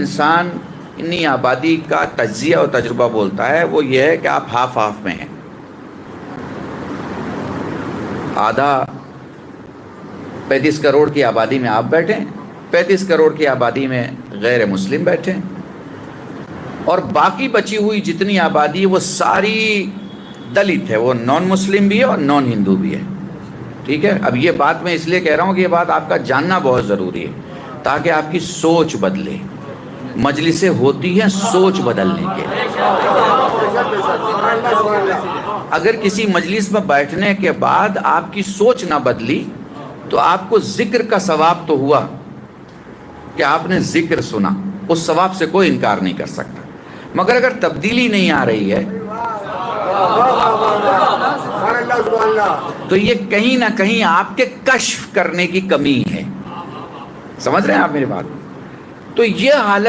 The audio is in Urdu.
انسان انی آبادی کا تجزیہ اور تجربہ بولتا ہے وہ یہ ہے کہ آپ ہاف ہاف میں ہیں. آدھا 35 کروڑ کی آبادی میں آپ بیٹھے ہیں, 35 کروڑ کی آبادی میں غیر مسلم بیٹھے ہیں, اور باقی بچی ہوئی جتنی آبادی وہ ساری دلت ہے, وہ نان مسلم بھی ہے اور نان ہندو بھی ہے. ٹھیک ہے, اب یہ بات میں اس لیے کہہ رہا ہوں کہ یہ بات آپ کا جاننا بہت ضروری ہے تاکہ آپ کی سوچ بدلے. مجلسیں ہوتی ہیں سوچ بدلنے کے لیے. اگر کسی مجلس میں بیٹھنے کے بعد آپ کی سوچ نہ بدلی تو آپ کو ذکر کا ثواب تو ہوا کہ آپ نے ذکر سنا, اس ثواب سے کوئی انکار نہیں کر سکتا. مگر اگر تبدیلی نہیں آ رہی ہے تو یہ کہیں نہ کہیں آپ کے کشف کرنے کی کمی ہے. سمجھ رہے ہیں آپ میری بات؟ تو یہ حالت